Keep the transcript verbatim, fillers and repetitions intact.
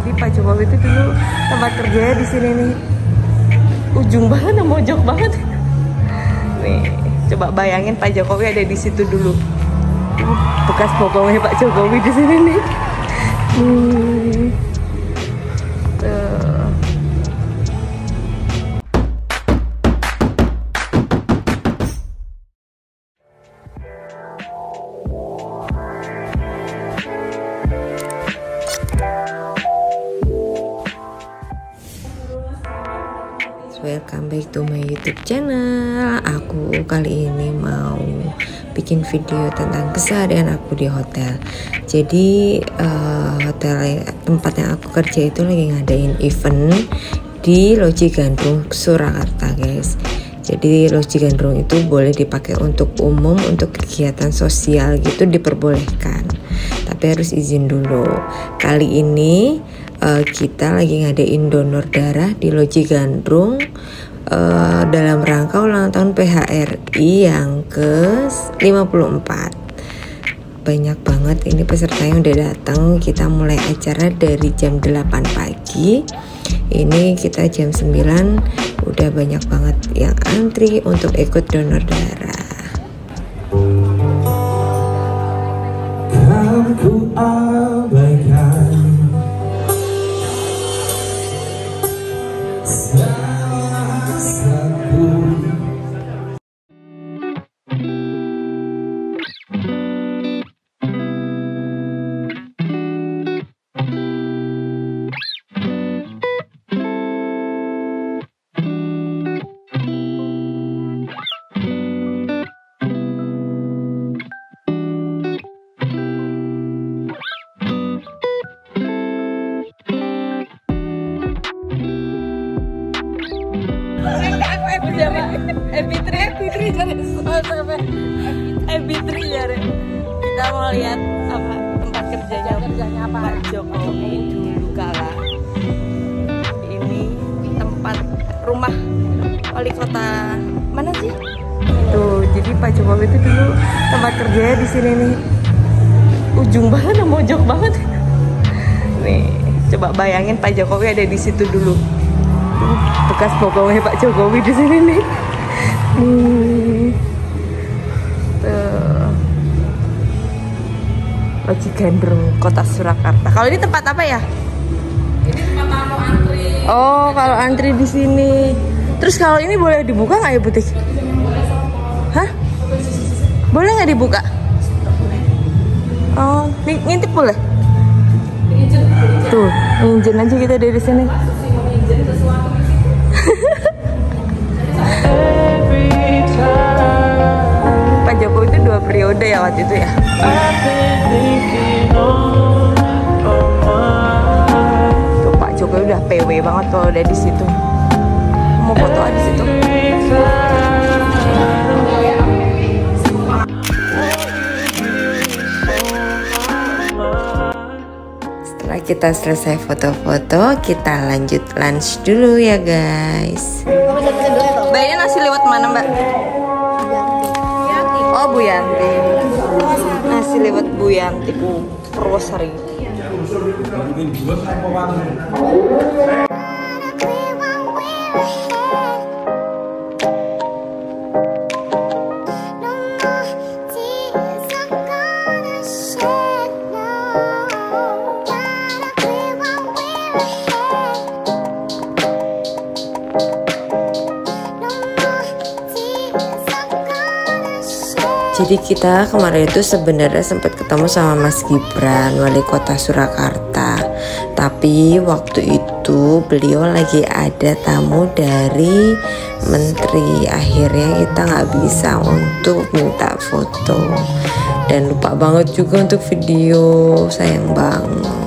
jadi Pak Jokowi itu dulu tempat kerjanya di sini nih. Ujung banget, mojok banget. Nih, coba bayangin Pak Jokowi ada di situ dulu. Bekas bokongnya Pak Jokowi di sini nih. Hmm. Tuh. Welcome back to my YouTube channel. Aku kali ini mau bikin video tentang keseharian aku di hotel. Jadi uh, hotel tempat yang aku kerja itu lagi ngadain event di Loji Gandrung Surakarta, guys. Jadi Loji Gandrung itu boleh dipakai untuk umum, untuk kegiatan sosial gitu diperbolehkan. Tapi harus izin dulu. Kali ini Uh, kita lagi ngadain donor darah di Loji Gandrung uh, dalam rangka ulang tahun P H R I yang ke lima puluh empat. Banyak banget ini peserta yang udah datang. Kita mulai acara dari jam delapan pagi. Ini kita jam sembilan udah banyak banget yang antri untuk ikut donor darah. Aku abaikan Ebitri jare. Kita mau lihat apa tempat kerjanya kerjanya apa Pak Jokowi dulu kala. Ini tempat rumah wali kota mana sih? Tuh, jadi Pak Jokowi itu dulu tempat kerjanya di sini nih. Ujung banget, mojok banget. Nih, coba bayangin Pak Jokowi ada di situ dulu. Bekas bokongnya Pak Jokowi di sini nih. Hmm. Tuh. Loji Gandrung Kota Surakarta. Kalau ini tempat apa ya? Ini tempat tamu antri. Oh, kalau antri di sini. Terus kalau ini boleh dibuka nggak ya butik? Hah? Boleh nggak dibuka? Oh, ngintip boleh? Tuh, ngizin aja kita dari sini. Pak Jokowi itu dua periode ya waktu itu ya. Tuh Pak Jokowi udah P W banget kalau udah di situ. Mau foto di situ. Setelah kita selesai foto-foto, kita lanjut lunch dulu ya guys. Mbaknya nasi lewat mana Mbak? Oh Bu Yanti. Nasi lewat Bu Yanti Bu Purwosari. Jadi kita kemarin itu sebenarnya sempat ketemu sama Mas Gibran, wali kota Surakarta. Tapi waktu itu beliau lagi ada tamu dari menteri. Akhirnya kita nggak bisa untuk minta foto. Dan lupa banget juga untuk video, sayang banget.